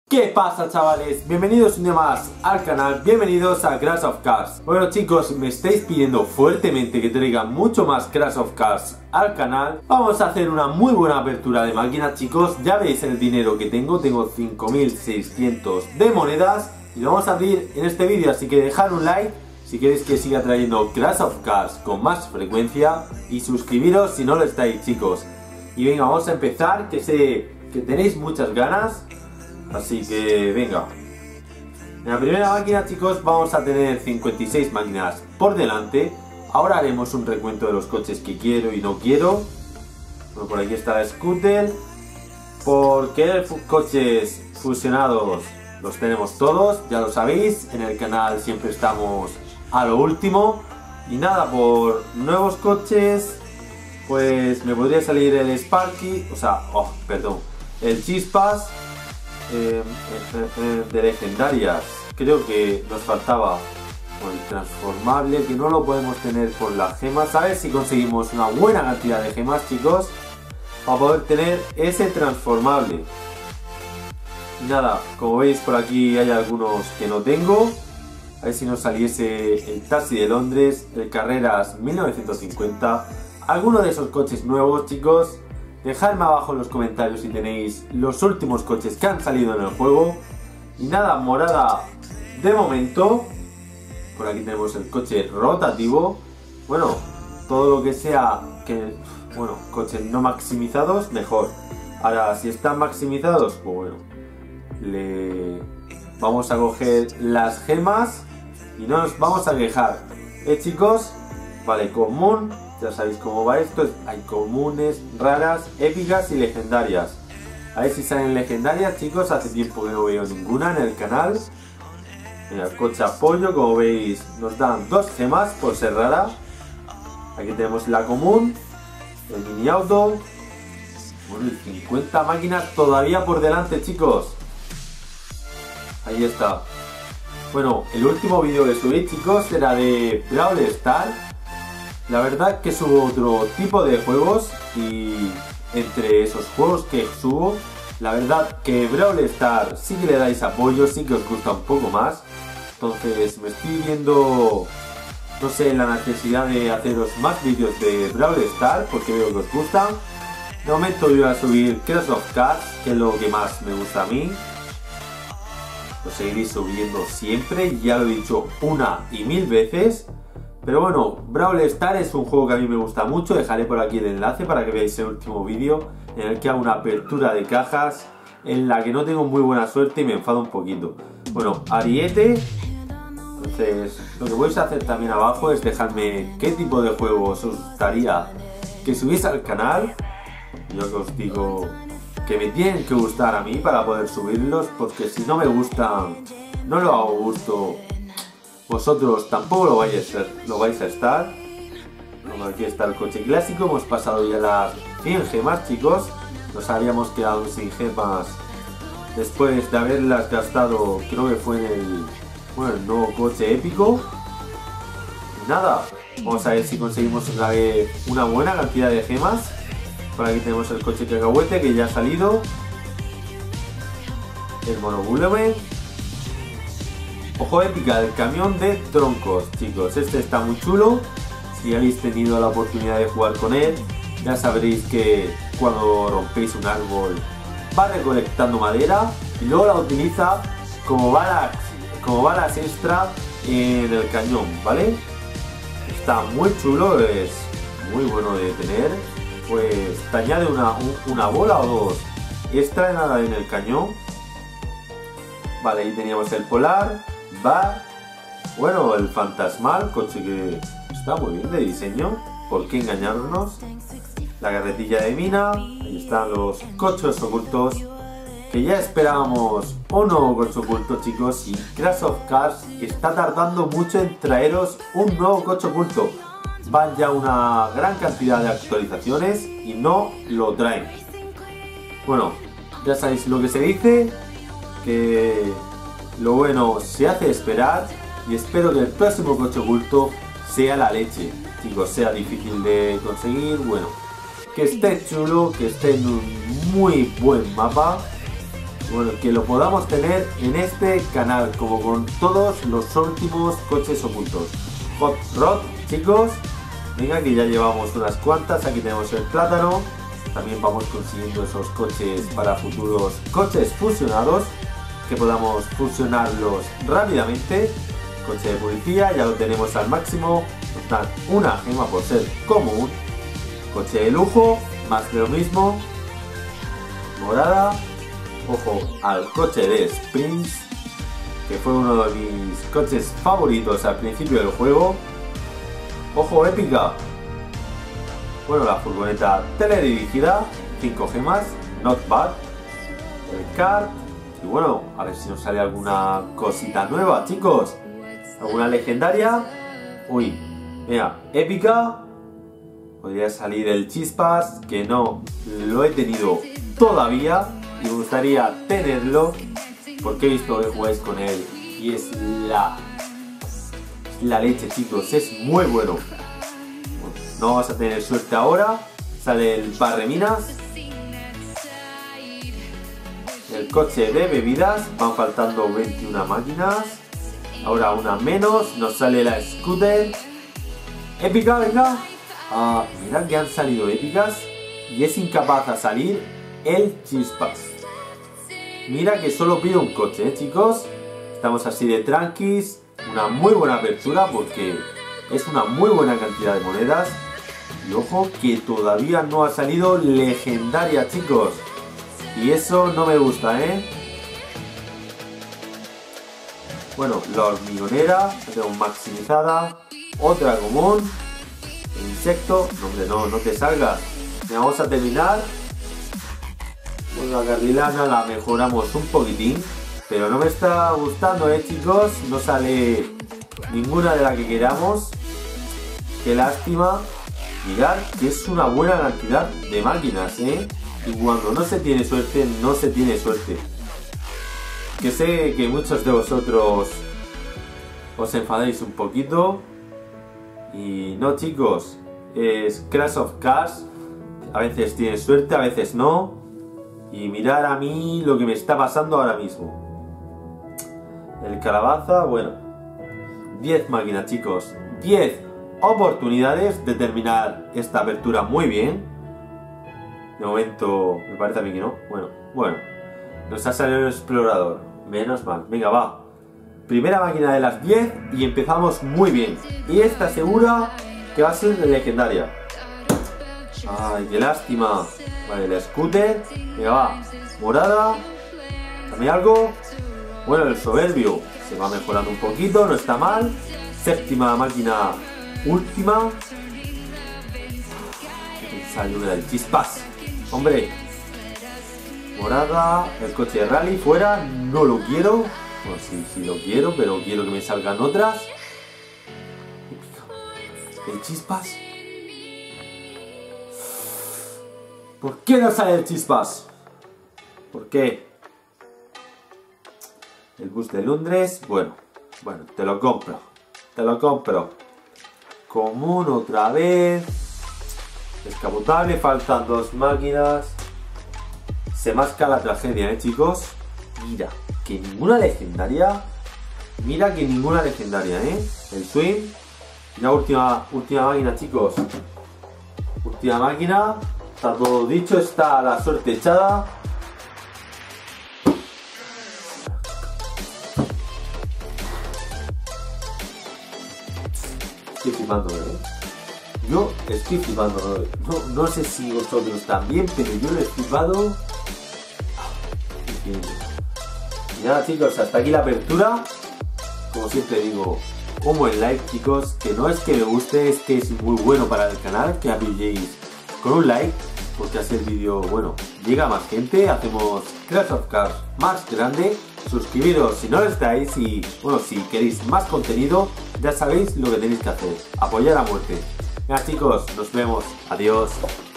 ¿Qué pasa, chavales? Bienvenidos un día más al canal, bienvenidos a Crash of Cars. Bueno, chicos, me estáis pidiendo fuertemente que traiga mucho más Crash of Cars al canal. Vamos a hacer una muy buena apertura de máquinas, chicos. Ya veis el dinero que tengo 5.600 de monedas y lo vamos a abrir en este vídeo, así que dejad un like si queréis que siga trayendo Crash of Cars con más frecuencia y suscribiros si no lo estáis, chicos. Y venga, vamos a empezar, que sé que tenéis muchas ganas. Así que venga. En la primera máquina, chicos, vamos a tener 56 máquinas por delante. Ahora haremos un recuento de los coches que quiero y no quiero. Bueno, por aquí está la scooter. Por querer coches fusionados los tenemos todos, ya lo sabéis. En el canal siempre estamos a lo último. Y nada, por nuevos coches, pues me podría salir el Sparky, el Chispas. De legendarias, creo que nos faltaba el transformable, que no lo podemos tener por las gemas. A ver si conseguimos una buena cantidad de gemas, chicos, para poder tener ese transformable. Y nada, como veis por aquí hay algunos que no tengo. A ver si nos saliese el Taxi de Londres, el Carreras 1950, alguno de esos coches nuevos, chicos. Dejadme abajo en los comentarios si tenéis los últimos coches que han salido en el juego. Y nada, morada de momento. Por aquí tenemos el coche rotativo. Bueno, todo lo que sea coches no maximizados, mejor. Ahora, si están maximizados, pues bueno, vamos a coger las gemas y no nos vamos a quejar. Chicos, vale, común. Ya sabéis cómo va esto, hay comunes, raras, épicas y legendarias. A ver si salen legendarias, chicos, hace tiempo que no veo ninguna en el canal. Mira, el coche apoyo, como veis, nos dan 2 gemas por ser rara. Aquí tenemos la común, el mini auto. Bueno, y 50 máquinas todavía por delante, chicos. Ahí está. Bueno, el último vídeo que subí, chicos, era de Brawl Stars. La verdad que subo otro tipo de juegos y entre esos juegos que subo, la verdad que Brawl Stars sí que le dais apoyo, sí que os gusta un poco más. Entonces me estoy viendo, no sé, la necesidad de haceros más vídeos de Brawl Stars porque veo que os gustan. De momento voy a subir Crash of Cars, que es lo que más me gusta a mí. Lo seguiré subiendo siempre, ya lo he dicho una y mil veces. Pero bueno, Brawl Stars es un juego que a mí me gusta mucho. Dejaré por aquí el enlace para que veáis el último vídeo en el que hago una apertura de cajas en la que no tengo muy buena suerte y me enfado un poquito. Bueno, Ariete. Entonces, lo que podéis hacer también abajo es dejarme qué tipo de juegos os gustaría que subiese al canal. Yo que os digo que me tienen que gustar a mí para poder subirlos, porque si no me gustan, no lo hago gusto. Vosotros tampoco lo vais a estar. Bueno, aquí está el coche clásico. Hemos pasado ya las 100 gemas, chicos. Nos habíamos quedado sin gemas después de haberlas gastado, creo que fue en el nuevo coche épico. Y nada, vamos a ver si conseguimos otra vez una buena cantidad de gemas. Por aquí tenemos el coche cacahuete que ya ha salido. El monobúleme. Ojo épica, el camión de troncos, chicos. Este está muy chulo. Si habéis tenido la oportunidad de jugar con él, ya sabréis que cuando rompéis un árbol va recolectando madera y luego la utiliza como balas extra en el cañón, ¿vale? Está muy chulo, es muy bueno de tener. Pues te añade una bola o dos extra en el cañón. Vale, ahí teníamos el polar. Bueno, el fantasmal, coche que está muy bien de diseño, ¿por qué engañarnos? La carretilla de mina, ahí están los coches ocultos, que ya esperábamos un nuevo coche oculto, chicos, y Crash of Cars está tardando mucho en traeros un nuevo coche oculto. Van ya una gran cantidad de actualizaciones y no lo traen. Bueno, ya sabéis lo que se dice, que lo bueno se hace esperar, y espero que el próximo coche oculto sea la leche, chicos, sea difícil de conseguir, bueno, que esté chulo, que esté en un muy buen mapa Bueno, que lo podamos tener en este canal, como con todos los últimos coches ocultos. Hot Rod, chicos. Venga, que ya llevamos unas cuantas. Aquí tenemos el plátano. También vamos consiguiendo esos coches para futuros coches fusionados, que podamos fusionarlos rápidamente. Coche de policía, ya lo tenemos al máximo. Nos dan una gema por ser común. Coche de lujo, más de lo mismo. Morada. Ojo al coche de Sprints, que fue uno de mis coches favoritos al principio del juego. Ojo, épica. Bueno, la furgoneta teledirigida, 5 gemas, not bad. El kart. Y bueno, a ver si nos sale alguna cosita nueva, chicos. ¿Alguna legendaria? Uy, mira, épica. Podría salir el Chispas, que no lo he tenido todavía y me gustaría tenerlo, porque he visto que jugáis con él y es la leche, chicos. Es muy bueno. No vamos a tener suerte ahora. Sale el Barreminas, el coche de bebidas. Van faltando 21 máquinas. Ahora una menos. Nos sale la scooter épica, venga. Mirad que han salido épicas y es incapaz de salir el Chispas. Mira que solo pido un coche, chicos. Estamos así de tranquis. Una muy buena apertura porque es una muy buena cantidad de monedas. Y ojo que todavía no ha salido legendaria, chicos. Y eso no me gusta, ¿eh? Bueno, la hormigonera, la tengo maximizada. Otra común. El insecto. No, hombre, no te salgas. Vamos a terminar. Bueno, la carrilana la mejoramos un poquitín. Pero no me está gustando, chicos. No sale ninguna de la que queramos. Qué lástima. Mirad que es una buena cantidad de máquinas, Y cuando no se tiene suerte, no se tiene suerte. Que sé que muchos de vosotros os enfadéis un poquito. Y no, chicos. Es Crash of Cars. A veces tienes suerte, a veces no. Y mirar a mí lo que me está pasando ahora mismo. El calabaza, bueno. 10 máquinas, chicos. 10 oportunidades de terminar esta apertura muy bien. De momento me parece a mí que no. Bueno. Nos ha salido el explorador. Menos mal. Venga, va. Primera máquina de las 10 y empezamos muy bien. Y esta segura que va a ser legendaria. Ay, qué lástima. Vale, el scooter. Venga, va. Morada. Dame algo. Bueno, el soberbio. Se va mejorando un poquito, no está mal. Séptima máquina. Última. Salió una del Chispas. Hombre. Morada. El coche de rally. Fuera. No lo quiero. Bueno, sí lo quiero, pero quiero que me salgan otras. El Chispas. ¿Por qué no sale el Chispas? ¿Por qué? El bus de Londres. Bueno, te lo compro. Te lo compro. Común otra vez. Descapotable. Faltan 2 máquinas. Se masca la tragedia, chicos. Mira, que ninguna legendaria. Mira que ninguna legendaria, El swing. Ya última máquina, chicos. Última máquina. Está todo dicho. Está la suerte echada. Estoy flipando, Yo estoy flipando, no sé si vosotros también, pero yo lo he flipado. Y nada, chicos, hasta aquí la apertura. Como siempre digo, un buen like, chicos, que no es que me guste, es que es muy bueno para el canal, que apoyéis con un like, porque así el vídeo, bueno, llega a más gente, hacemos Crash of Cars más grande. Suscribiros si no lo estáis y, bueno, si queréis más contenido, ya sabéis lo que tenéis que hacer, apoyar a muerte. Venga, chicos, nos vemos, adiós.